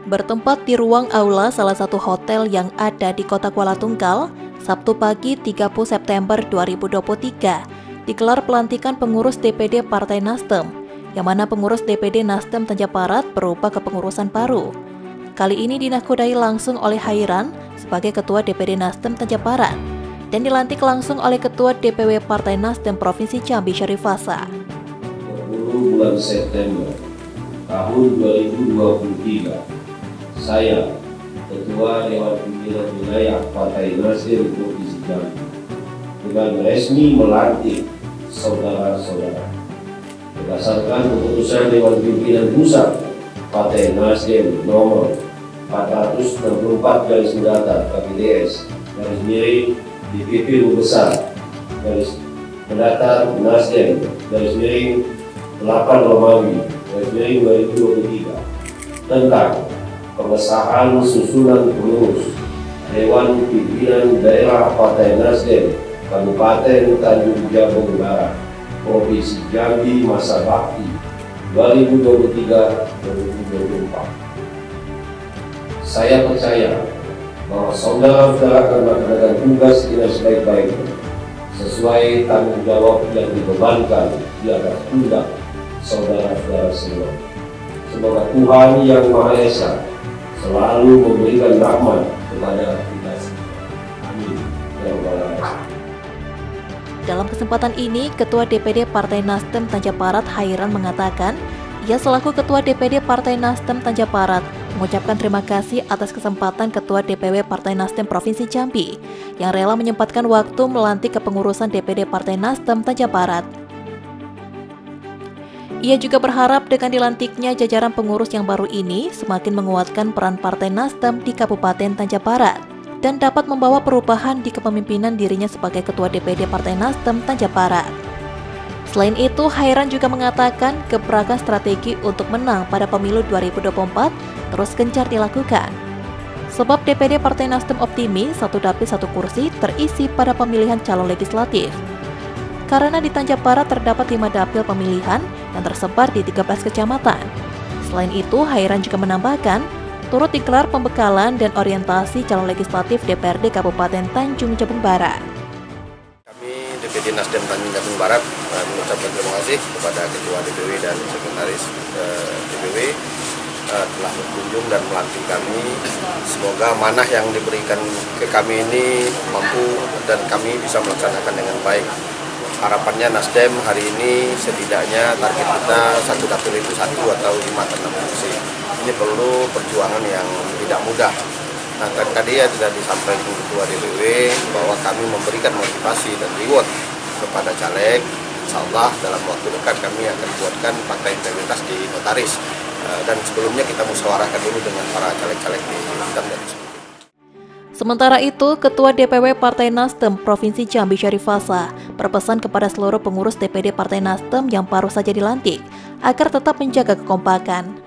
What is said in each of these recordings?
bertempat di ruang aula salah satu hotel yang ada di Kota Kuala Tunggal, Sabtu pagi 30 September 2023, digelar pelantikan pengurus DPD Partai Nasdem, yang mana pengurus DPD Nasdem Tanjaparat berubah ke pengurusan baru. Kali ini dinakodai langsung oleh Hairan sebagai Ketua DPD Nasdem Tanjaparat, dan dilantik langsung oleh Ketua DPW Partai Nasdem Provinsi Jambi Syarif Fasa. 10 bulan September tahun 2023, saya, Ketua Dewan Pimpinan Wilayah Partai Nasdem Provinsi Jambi, dengan resmi melantik saudara-saudara berdasarkan keputusan Dewan Pimpinan Pusat Partai Nasdem nomor 464 garis mendatar KPDS garis miring DPP Besar garis mendatar Nasdem garis miring 8 Romawi garis miring 2023 tentang pengesahan susunan pengurus Dewan Pimpinan Daerah Partai Nasdem Kabupaten Tanjung Jabung Barat Provinsi Jambi masa bakti 2023-2024. Saya percaya bahwa saudara-saudara akan melaksanakan tugas dengan sebaik-baiknya sesuai tanggung jawab yang dibebankan di atas pundak saudara-saudara semua. Semoga Tuhan Yang Maha Esa selalu memberikan rahmat kepada kita semua. Amin. Ya Rabbal Alamin. Dalam kesempatan ini, Ketua DPD Partai Nasdem Tanjaparat Hairan mengatakan, ia selaku Ketua DPD Partai Nasdem Tanjaparat mengucapkan terima kasih atas kesempatan Ketua DPW Partai Nasdem Provinsi Jambi yang rela menyempatkan waktu melantik kepengurusan DPD Partai Nasdem Tanjaparat. Ia juga berharap dengan dilantiknya jajaran pengurus yang baru ini semakin menguatkan peran Partai Nasdem di Kabupaten Tanjaparat dan dapat membawa perubahan di kepemimpinan dirinya sebagai Ketua DPD Partai Nasdem Tanjaparat. Selain itu, Hairan juga mengatakan gebrakan strategi untuk menang pada pemilu 2024 terus gencar dilakukan. Sebab DPD Partai Nasdem optimis satu dapil satu kursi terisi pada pemilihan calon legislatif. Karena di Tanjaparat terdapat 5 dapil pemilihan yang tersebar di 13 kecamatan. Selain itu, Hairan juga menambahkan, turut digelar pembekalan dan orientasi calon legislatif DPRD Kabupaten Tanjung Jabung Barat. DPD Nasdem Tanjung Jabung Barat mengucapkan terima kasih kepada Ketua DPW dan Sekretaris DPW telah berkunjung dan melantik kami. Semoga manah yang diberikan ke kami ini mampu dan kami bisa melaksanakan dengan baik. Harapannya Nasdem hari ini setidaknya target kita satu dapil itu 1 atau 5 atau 6 kursi. Ini perlu perjuangan yang tidak mudah. Nah, tadi ya sudah disampaikan Ketua DPW bahwa kami memberikan motivasi dan reward kepada caleg. Insyaallah dalam waktu dekat kami akan buatkan fakta integritas di notaris. Dan sebelumnya kita musyawarahkan dulu dengan para caleg-caleg di Nasdem dan sebagainya. Sementara itu, Ketua DPW Partai Nasdem Provinsi Jambi Syarif Fasa berpesan kepada seluruh pengurus DPD Partai Nasdem yang baru saja dilantik agar tetap menjaga kekompakan.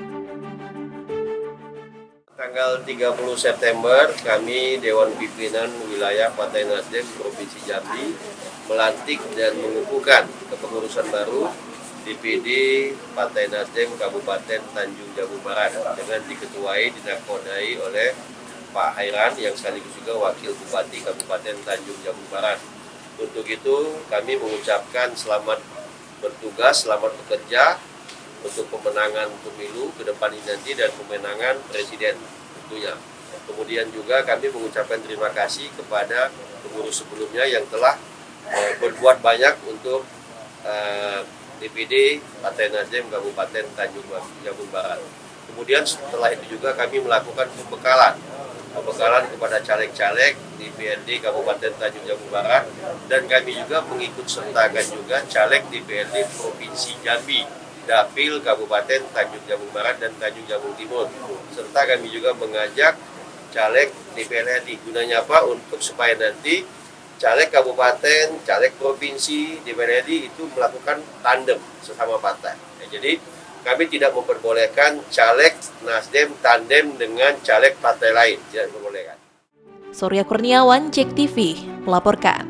Tanggal 30 September, kami Dewan Pimpinan Wilayah Partai Nasdem Provinsi Jambi melantik dan mengukuhkan kepengurusan baru DPD Partai Nasdem Kabupaten Tanjung Jabung Barat dengan diketuai dinakodai oleh Pak Hairan yang sekaligus juga Wakil Bupati Kabupaten Tanjung Jabung Barat. Untuk itu kami mengucapkan selamat bertugas, selamat bekerja untuk pemenangan pemilu ke depan ini nanti dan pemenangan presiden tentunya. Kemudian juga kami mengucapkan terima kasih kepada pengurus sebelumnya yang telah berbuat banyak untuk DPD Partai Nasdem Kabupaten Tanjung Jabung Barat. Kemudian setelah itu juga kami melakukan pembekalan kepada caleg-caleg di DPRD Kabupaten Tanjung Jabung Barat, dan kami juga mengikut sertakan juga caleg DPRD Provinsi Jambi, Dapil Kabupaten Tanjung Jabung Barat dan Tanjung Jabung Timur, serta kami juga mengajak caleg DPRD. Gunanya apa? Untuk supaya nanti caleg kabupaten, caleg provinsi, DPRD itu melakukan tandem sesama partai. Jadi kami tidak memperbolehkan caleg Nasdem tandem dengan caleg partai lain, tidak diperbolehkan. Surya Kurniawan, JEK TV, melaporkan.